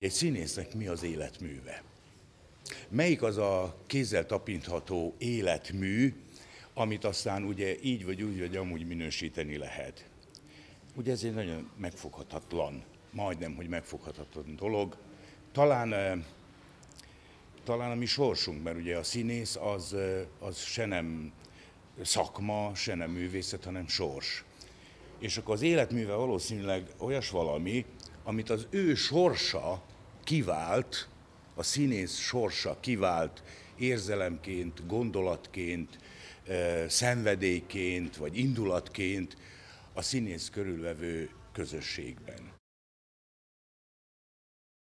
Egy színésznek mi az életműve? Melyik az a kézzel tapintható életmű, amit aztán ugye így vagy úgy, vagy amúgy minősíteni lehet? Ugye ez egy nagyon megfoghatatlan, majdnem, hogy megfoghatatlan dolog. Talán a mi sorsunk, mert ugye a színész az se nem szakma, se nem művészet, hanem sors. És akkor az életműve valószínűleg olyas valami, amit az ő sorsa kivált, a színész sorsa kivált érzelemként, gondolatként, szenvedélyként vagy indulatként a színész körülvevő közösségben.